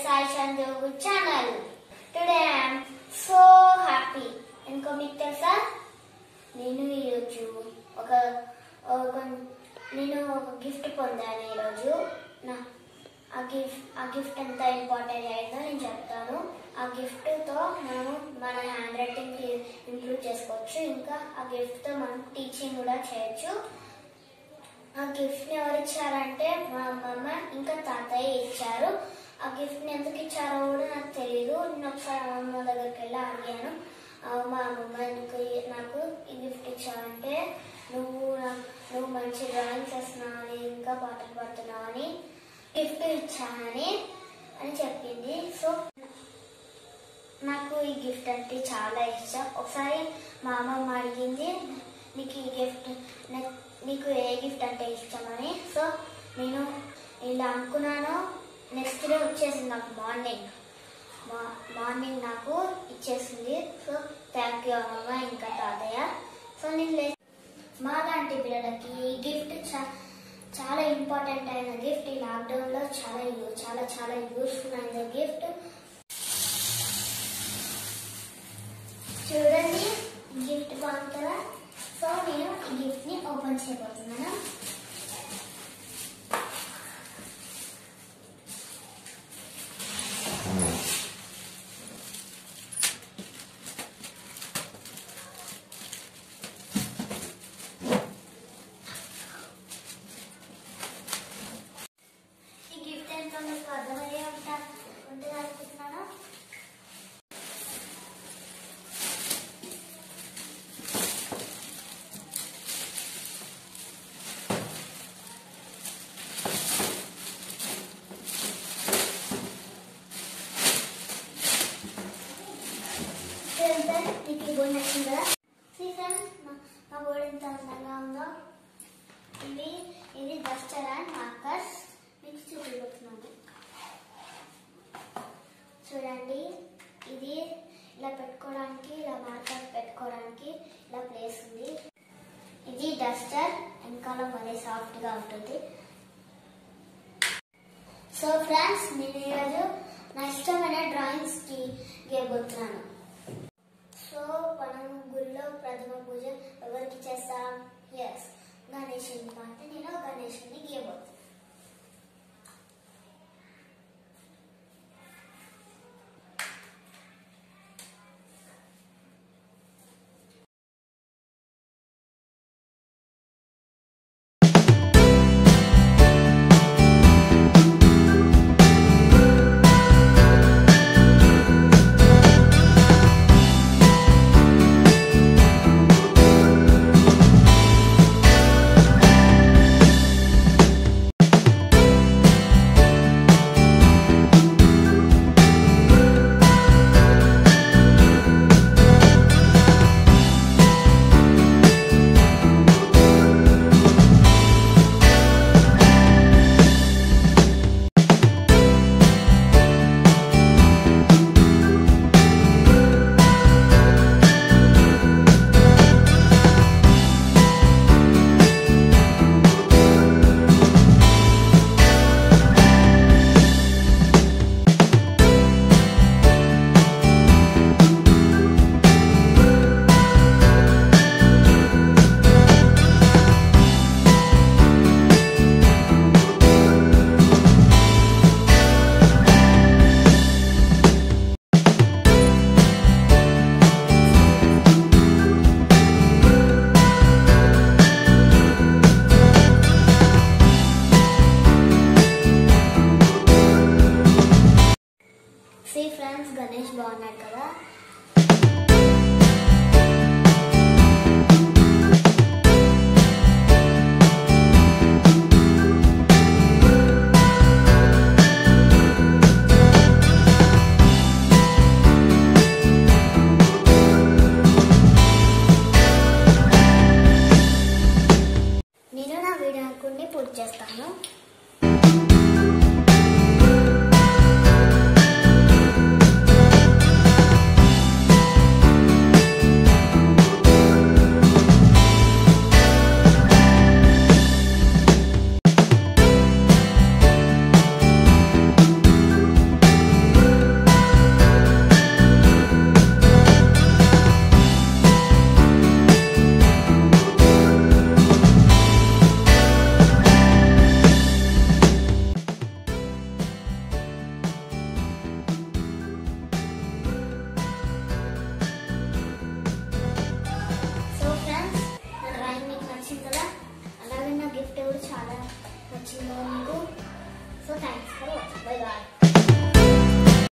Sai Chandu channel. Today I am so happy. ఎందుకో మీకు తెలుసా నేను ఈరోజు నేను ఒక గిఫ్ట్ పొందాను ఈరోజు. ఆ గిఫ్ట్ ఎంత ఇంపార్టెంట్ అయిందో నేను చెప్తాను. ఆ గిఫ్ట్తో మనం మన హ్యాండ్ రైటింగ్ ఇంప్రూవ్ చేసుకోవచ్చు. ఇంకా ఆ గిఫ్ట్తో మనం టీచింగ్ కూడా చేయొచ్చు. ఆ గిఫ్ట్ని ఎవరు ఇచ్చారంటే మా అమ్మమ్మ ఇంకా తాతయ్య ఇచ్చారు. ఆ గిఫ్ట్ని ఎందుకు ఇచ్చారో కూడా నాకు తెలియదు. నేను ఒకసారి అమ్మమ్మ దగ్గరికి వెళ్ళి అడిగాను, మా అమ్మమ్మ ఎందుకు నాకు ఈ గిఫ్ట్ ఇచ్చావంటే నువ్వు మంచి డ్రాయింగ్స్ వేస్తున్నావు అని ఇంకా పాటలు పాడుతున్నావు అని గిఫ్ట్ ఇచ్చానని చెప్పింది. సో నాకు ఈ గిఫ్ట్ అంటే చాలా ఇష్టం. ఒకసారి మా అమ్మమ్మ అడిగింది, నీకు ఏ గిఫ్ట్ అంటే ఇష్టమని. సో నేను ఇలా అనుకున్నాను. నెక్స్ట్ డే వచ్చేసింది నాకు మార్నింగ్ నాకు ఇచ్చేసింది. సో థ్యాంక్ యూ అమ్మమ్మ ఇంకా తాతయ్య. సో నేను మా లాంటి పిల్లలకి ఈ గిఫ్ట్ చాలా ఇంపార్టెంట్ అయిన గిఫ్ట్. ఈ లాక్డౌన్లో చాలా చాలా యూస్ఫుల్ అయిన గిఫ్ట్. చూడండి గిఫ్ట్ బాగుంటుందా? సో నేను ఈ గిఫ్ట్ని ఓపెన్ చేయబోతున్నాను. ఈ గిఫ్ట్ ఎంతో మీకు అర్థమయ్యే ఉంటుంది అనుకుంటున్నాను. మీకు ఈ బోర్డు నచ్చింది కదా? ఫ్రెండ్స్, మా బోర్డు ఎంత అందంగా ఉందో. ఇది డస్టర్ అండ్ మార్కర్స్ మీకు చూపించబోతున్నాను. చూడండి, ఇది ఇలా పెట్టుకోవడానికి, ఇలా మార్కర్ పెట్టుకోవడానికి ఇలా ప్లేస్ ఉంది. ఇది డస్టర్, వెనకాల మళ్ళీ సాఫ్ట్గా ఉంటుంది. సో ఫ్రెండ్స్, నేను ఈరోజు నా ఇష్టమైన డ్రాయింగ్స్ గీయబోతున్నాను. సో మనం గుళ్ళో ప్రథమ పూజ ఎవరికి చేస్తాం? ఎస్, గణేశుని. అంటే నేను గణేశుని గీయబోతున్నాను. ఫ్రెండ్స్, గణేష్ బాగున్నాడు కదా?